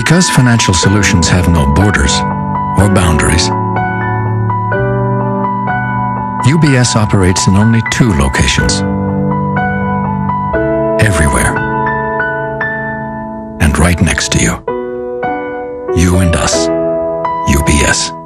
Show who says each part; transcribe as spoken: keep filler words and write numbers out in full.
Speaker 1: Because financial solutions have no borders or boundaries, U B S operates in only two locations. Everywhere. And right next to you. You and us. U B S.